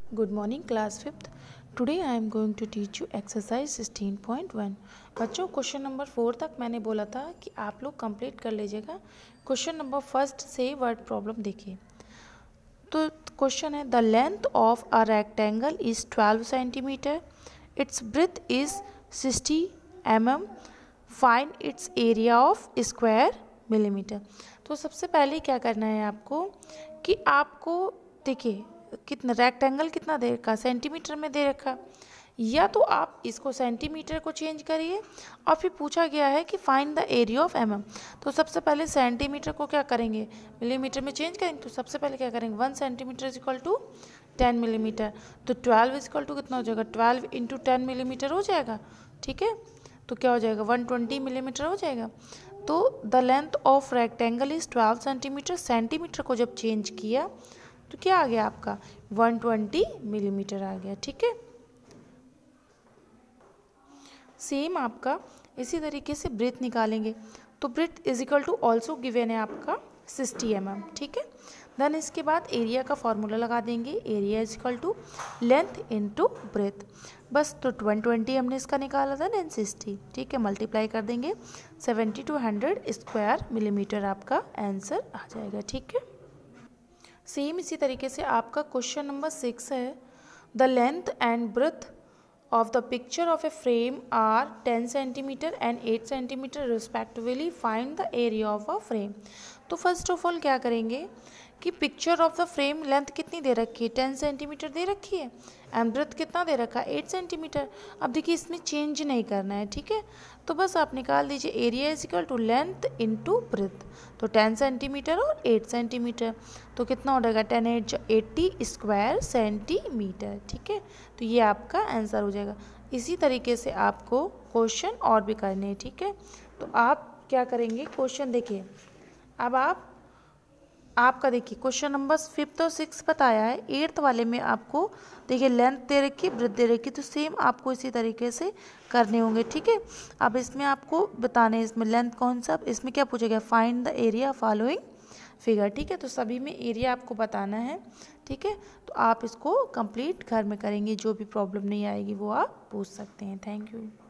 Good morning class 5th. Today I am going to teach you exercise 16.1. बच्चों question number 4 तक मैंने बोला था कि आप लोग कंप्लीट कर लीजिएगा। क्वेश्चन नंबर फर्स्ट से वर्ड प्रॉब्लम देखिए। तो क्वेश्चन है the length of a rectangle is 12 centimetre, its breadth is 60 mm, find its area of square millimetre. तो सबसे पहले क्या करना है आपको कि आपको देखिए कितना रेक्टेंगल कितना दे रखा, सेंटीमीटर में दे रखा, या तो आप इसको सेंटीमीटर को चेंज करिए और फिर पूछा गया है कि find the area of mm। तो सबसे पहले सेंटीमीटर को क्या करेंगे, मिलीमीटर में चेंज करेंगे। तो सबसे पहले क्या करेंगे, 1 centimetre is equal to 10 millimetre. तो 12 इज इक्वल टू कितना हो जाएगा, 12 इंटू 10 मिलीमीटर हो जाएगा। ठीक है, तो क्या हो जाएगा, 120 मिलीमीटर हो जाएगा। तो the length of rectangle is 12 centimetre. Centimetre को जब चेंज किया तो क्या आ गया आपका, 120 मिलीमीटर आ गया। ठीक है, सेम आपका इसी तरीके से ब्रेथ निकालेंगे। तो breadth is equal to also given है आपका 60 mm। ठीक है, देन इसके बाद एरिया का फॉर्मूला लगा देंगे, area is equal to length into breadth. बस तो 120 हमने इसका निकाला था, देन 60। ठीक है, मल्टीप्लाई कर देंगे 70 to 100 स्क्वायर मिलीमीटर, आपका आंसर आ जाएगा। ठीक है, सेम इसी तरीके से आपका क्वेश्चन नंबर 6 है the length and breadth of the picture of a frame are 10 centimetre and 8 centimetre respectively, find the area of a frame. तो फर्स्ट ऑफ ऑल क्या करेंगे कि picture of the frame length कितनी दे रखी है, 10 centimetre दे रखी है, एंड ब्रेथ कितना दे रखा है, 8 सेंटीमीटर। अब देखिए इसमें चेंज नहीं करना है। ठीक है, तो बस आप निकाल दीजिए area is equal to length into breadth. तो 10 सेंटीमीटर और 8 सेंटीमीटर, तो कितना हो जाएगा, 10 8 80 स्क्वायर सेंटीमीटर। ठीक है, तो ये आपका आंसर हो जाएगा। इसी तरीके से आपको क्वेश्चन और भी करने हैं। ठीक है, तो आप क्या करेंगे, क्वेश्चन देखिए। अब आपका देखिए क्वेश्चन नंबर 5th और 6th बताया है। 8th वाले में आपको देखिए लेंथ दे रखी, ब्रेथ दे रखी, तो सेम आपको इसी तरीके से करने होंगे। ठीक है, अब इसमें आपको बताने, इसमें लेंथ कौन सा, इसमें क्या पूछेगा, find the area following figure. ठीक है, तो सभी में एरिया आपको बताना है। ठीक है, तो आप इसको कंप्लीट घर में करेंगे, जो भी प्रॉब्लम नहीं आएगी वो आप पूछ सकते हैं। Thank you.